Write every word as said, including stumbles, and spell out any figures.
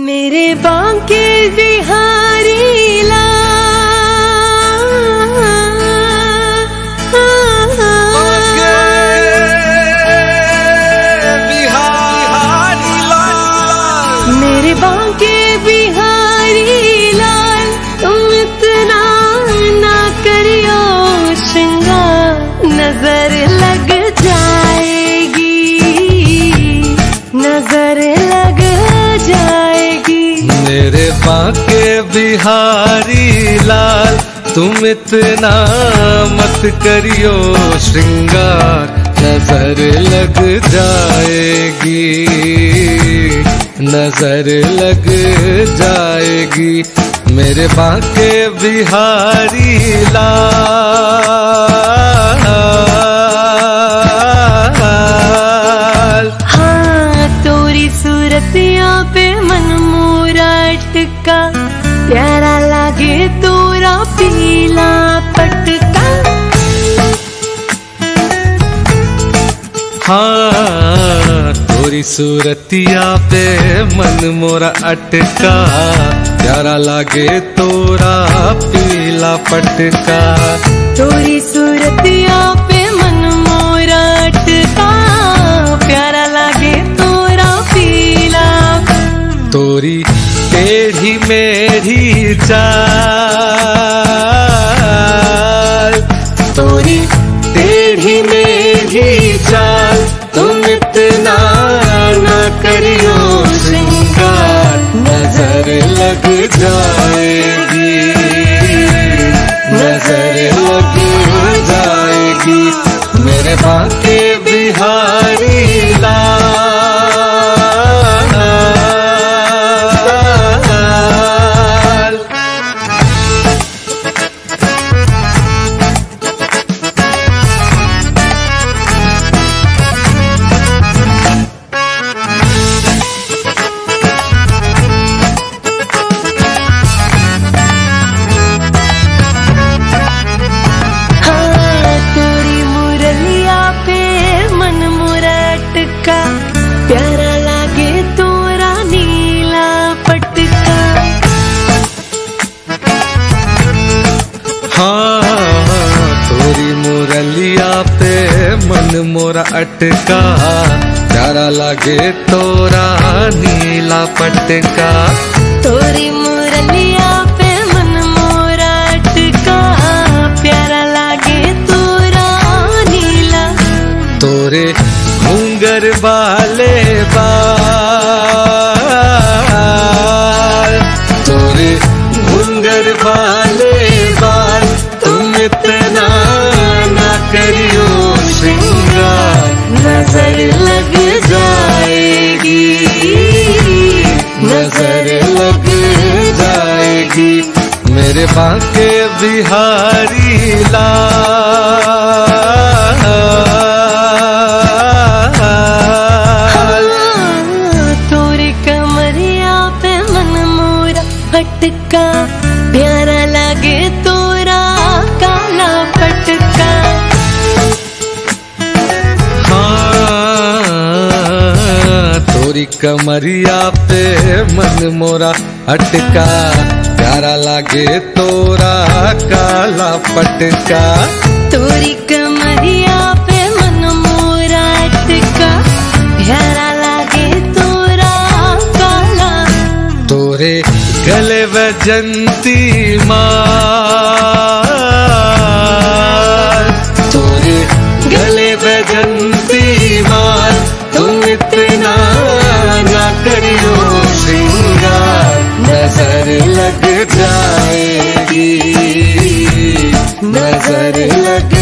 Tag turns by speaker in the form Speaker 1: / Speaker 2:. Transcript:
Speaker 1: मेरे बांके बिहारी लाल,
Speaker 2: बिहारी लाल,
Speaker 1: मेरे बांके बिहारी लाल, तुम इतना ना करियो श्रृंगार, नजर लग जाएगी, नजर लग जाएगी।
Speaker 2: मेरे बांके बिहारी लाल, तुम इतना मत करियो श्रृंगार, नजर लग जाएगी, नजर लग जाएगी। मेरे बांके बिहारी लाल।
Speaker 1: हाँ तोरी सूरतिया पे मन मोरा अटका, प्यारा लागे तोरा पीला पटका।
Speaker 2: हाँ तोरी सूरतिया पे मन मोरा अटका, प्यारा लागे तोरा पीला पटका।
Speaker 1: तोरी सूरतिया पे मन मोरा अटका, प्यारा लागे तोरा पीला।
Speaker 2: तोरी टेढ़ी मेढ़ी चाल, तोरी टेढ़ी मेढ़ी चाल, तुम इतना ना करियो श्रृंगार, नजर लग जाएगी, नजर लग जाएगी। मेरे बांके बिहारी लाल।
Speaker 1: प्यारा लागे तोरा नीला पटका।
Speaker 2: हाँ तोरी मुरलिया पे मन मोरा अटका, प्यारा लागे तोरा नीला पटका।
Speaker 1: तोरी मुरलिया पे मन मोरा अटका, प्यारा लागे तोरा नीला।
Speaker 2: तोरे घूंगर वाले बाल, तोरे घूंगर वाले बाल, तुम इतना ना करियो श्रृंगार, नजर लग जाएगी, नजर लग जाएगी। मेरे बांके बिहारी लाल।
Speaker 1: पटका प्यारा लागे तोरा काला पटका।
Speaker 2: हाँ तोरी कमरिया पे मन मोरा अटका, प्यारा लागे तोरा काला पटका।
Speaker 1: तोरी कमरिया पे मन मोरा अटका, प्यारा लागे तोरा काला।
Speaker 2: तोरे गले वजंती माल, तोरे गले वजंती माल, तुम इतना ना करियो श्रृंगार, नजर लग जाएगी, नजर लग